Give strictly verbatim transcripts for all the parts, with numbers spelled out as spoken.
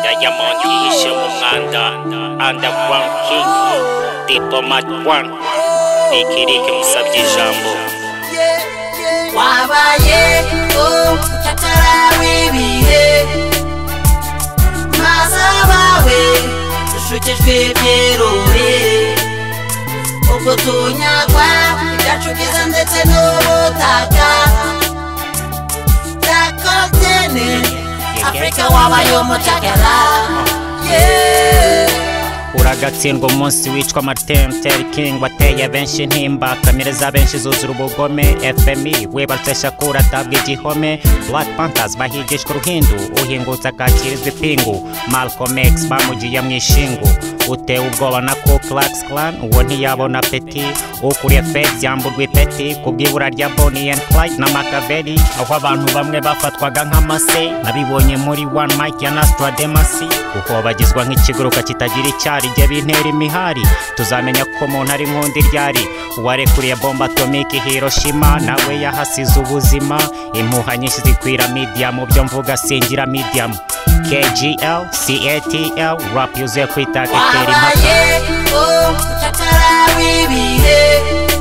Diamond yihishe mu mwanda Underground King Diplomat one Ikirike musabye ijambo wabaye umucakara w'ibihe maze abawe dushukijwe byerure ubwo tunyagwa ibyacu byiza ndetse n'ubutaka bwa continent Afrika wabaye umucakara uragatsindwa umunsi wicwa Martin Luther King wateye benshi intimba kamere za benshi zuzura ubugome F M I wibarutse Shakura atabwa igihome Black Panthers bahigishwa uruhindu uhingutse akakirizwa ipingu Malcolm X bamugiye mu ishingu utewe ubwoba na Ku Klux Klan uwo ntiyabona peti ukuriye Feds yamburwa ipeti kubw'ibura rya Bonnie and Clyde na Machiavelli aho abantu bamwe bafatwaga nk'amase nabibonye muri One Mike ya Nostradamasi kuko bagizwa nk'ikiguruka kitagira icyari igihe bintera imihari tuzamenya ko umuntu ari nk'undi ryari uwarekuriye bomba atomike Hiroshima nawe yahasize ubuzima impuha nyinshi zikwira media mu byo mvuga singira medium K G L C A T L rap yuzuye kwita kiteri wabaye umucakara w'ibihe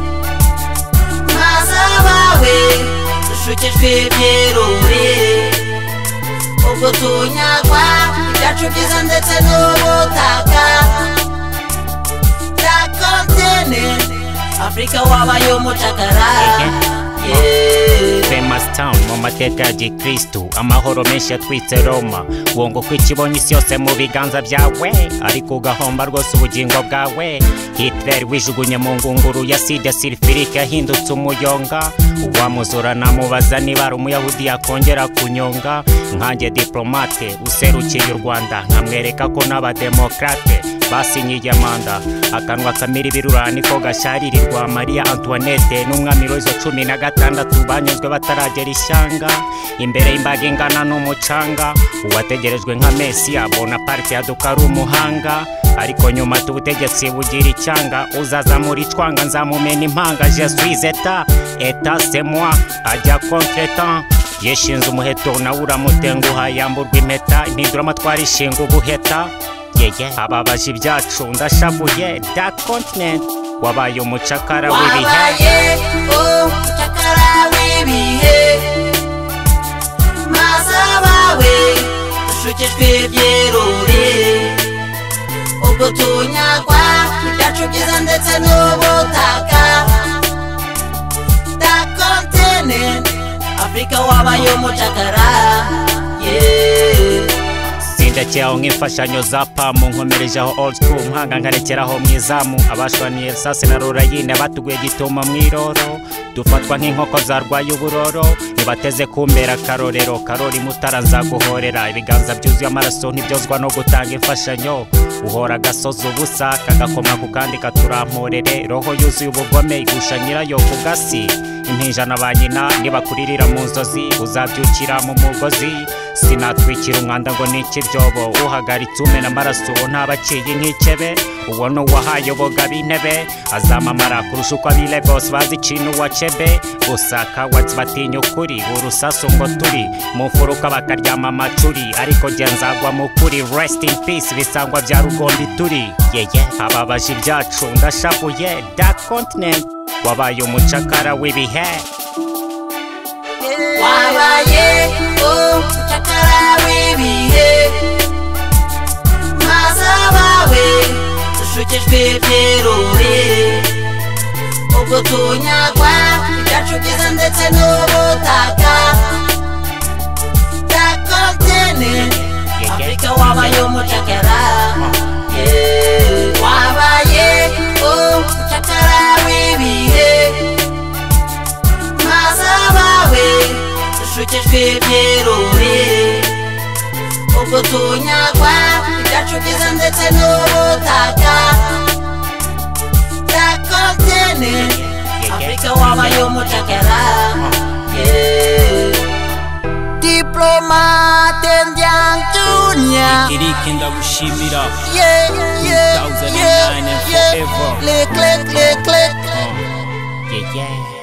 maze abawe dushukijwe byerure ubwo tunyagwa ibyacu byiza ndetse n'ubutaka bwa continent Afrika wabaye umucakara Famous town mu mateka ya gikristu amahoro menshi yatwitse Roma wongo kwikibonye isi yose mu biganza byawe ariko ugahomba rwose ubugingo bwawe Hitler wijugunye mu ngunguru ya sida sulfurique yahindutse umuyonga uwamuzura namubaza niba ari umuyahudi yakongera kunyonga nkanjye diplomate userukiye u Rwanda nkamwereka ko n'abademokrate basinyiye manda akanwa kamira ibirura niko gasharirirwa Maria Antoinette n'umwami Louis wa cumi na gatandatu banyuzwe bataragera ishyanga imbere y'imbaga ingana n'umucanga uwategerejwe nka Mesiya Bonaparte yaduka ari umuhanga ariko nyuma tubutegetsi bugira icyanga uzaza muri cwanga nzamumena impanga je suis état état c'est moi ajya contre-temps yeshinze umuheto nawe uramutenguha yamburwa impeta impindura amatwara ishinga ubuheta yeye ababaje ibyacu ndashavuye da continent wabaye umucakara w'ibihe wabaye umucakara w'ibihe maze abawe dushukijwe byerure ubwo tunyagwa ibyacu byiza ndetse n'ubutaka bwa continent Afrika wabaye umucakara ndekeraho nk'imfashanyo za pamu nkomerejeho old school nkanga nkarekeraho mu izamu abashwaniye sase na rurayine batuguye gituma mwiroro dufatwa nk'inkoko zarwaye uburoro nibateze kumbera karorero karori mutara nzaguhorera ibiganza byuzuye amaraso ntibyozwa no gutanga imfashanyo uhora gasoza ubusa kagakoma ku kandi katuramporere roho yuzuye ubugome igusha nyirayo ku gasi impinjana ba nyina nibakuririra mu nzozi uzabyukira mu mugozi sinatwikira umwanda ngo n'ikiryobo uhagaritse umena amaraso ntabaciye nk'ikebe uwo n'uwahaye uboga b'intebe azamamara kurusha uko ab'i Lagos bazi ikintu wa cebe gusa kawatsi batinya ukuri urusasu ngo turi mu mfuruka bakaryama amacuri ariko jye nzagwa mu kuri rest in peace bisangwa bya rugombi turi yeye ababaje ibyacu ndashavuye da continent wabaye umucakara w'ibihe wabaye umucakara w'ibihe maze abawe dushukijwe byerure ubwo tunyagwa ibyacu byiza ndetse n'ubutaka bwa continent Afrika wabaye umucakara wabaye umucakara w'ibihe maze abawe dushukijwe byerure ubwo tunyagwa ibyacu byiza ndetse n'ubutaka bwa continent Afrika wabaye umucakara Diplomat and Young Junior Ikirike ndagushimira yeah yeah two thousand nine and forever click click click click yeah yeah